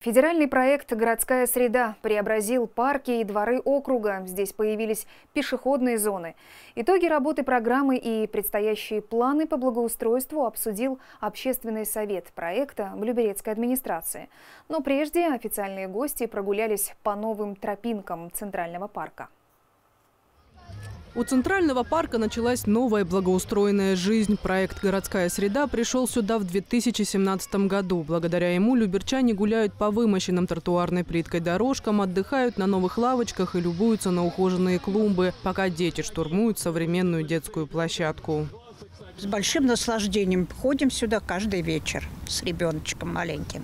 Федеральный проект «Городская среда» преобразил парки и дворы округа. Здесь появились пешеходные зоны. Итоги работы программы и предстоящие планы по благоустройству обсудил Общественный совет проекта в Люберецкой администрации. Но прежде официальные гости прогулялись по новым тропинкам Центрального парка. У Центрального парка началась новая благоустроенная жизнь. Проект «Городская среда» пришел сюда в 2017 году. Благодаря ему люберчане гуляют по вымощенным тротуарной плиткой дорожкам, отдыхают на новых лавочках и любуются на ухоженные клумбы, пока дети штурмуют современную детскую площадку. С большим наслаждением ходим сюда каждый вечер с ребеночком маленьким.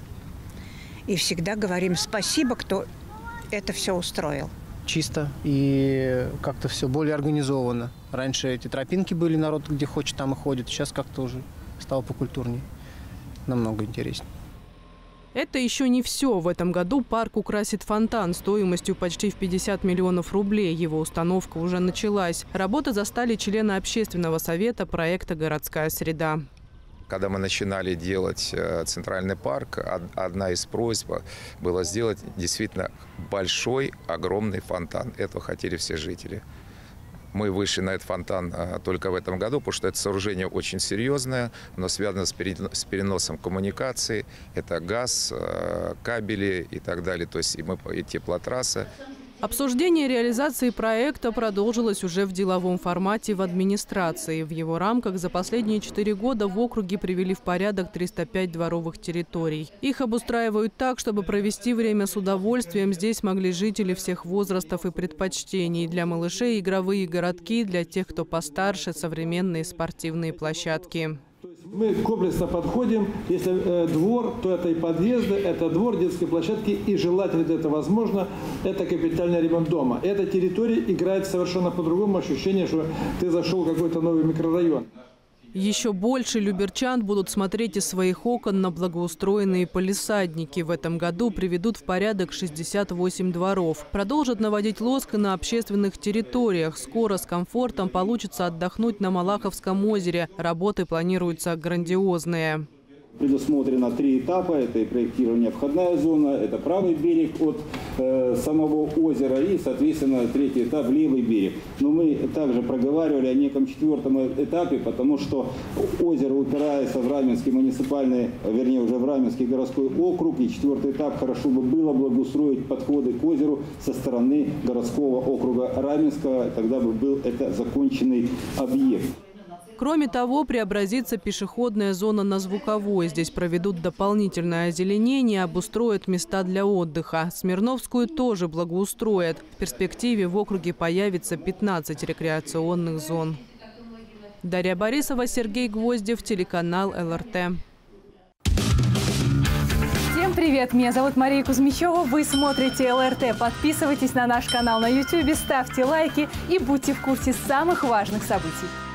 И всегда говорим спасибо, кто это все устроил. Чисто и как-то все более организовано. Раньше эти тропинки были, народ где хочет, там и ходит. Сейчас как-то уже стало покультурнее. Намного интереснее. Это еще не все. В этом году парк украсит фонтан стоимостью почти в 50 миллионов рублей. Его установка уже началась. Работы застали члены Общественного совета проекта «Городская среда». Когда мы начинали делать Центральный парк, одна из просьб была сделать действительно большой, огромный фонтан. Этого хотели все жители. Мы вышли на этот фонтан только в этом году, потому что это сооружение очень серьезное, но связано с переносом коммуникаций. Это газ, кабели и так далее, то есть и теплотрасса. Обсуждение реализации проекта продолжилось уже в деловом формате в администрации. В его рамках за последние 4 года в округе привели в порядок 305 дворовых территорий. Их обустраивают так, чтобы провести время с удовольствием. Здесь могли жители всех возрастов и предпочтений. Для малышей – игровые городки, для тех, кто постарше – современные спортивные площадки. Мы комплексно подходим. Если двор, то это и подъезды, это двор, детские площадки. И желательно, если это возможно, это капитальный ремонт дома. Эта территория играет совершенно по-другому. Ощущение, что ты зашел в какой-то новый микрорайон. Еще больше люберчан будут смотреть из своих окон на благоустроенные палисадники. В этом году приведут в порядок 68 дворов. Продолжат наводить лоск на общественных территориях. Скоро с комфортом получится отдохнуть на Малаховском озере. Работы планируются грандиозные. Предусмотрено 3 этапа. Это и проектирование входная зона, это правый берег от самого озера и, соответственно, 3-й этап левый берег. Но мы также проговаривали о неком 4-м этапе, потому что озеро упирается в Раменский муниципальный, вернее уже в Раменский городской округ. И 4-й этап хорошо бы было благоустроить подходы к озеру со стороны городского округа Раменского. Тогда бы был это законченный объект. Кроме того, преобразится пешеходная зона на Звуковой. Здесь проведут дополнительное озеленение, обустроят места для отдыха. Смирновскую тоже благоустроят. В перспективе в округе появится 15 рекреационных зон. Дарья Борисова, Сергей Гвоздев, телеканал ЛРТ. Всем привет! Меня зовут Мария Кузьмичева. Вы смотрите ЛРТ. Подписывайтесь на наш канал на YouTube, ставьте лайки и будьте в курсе самых важных событий.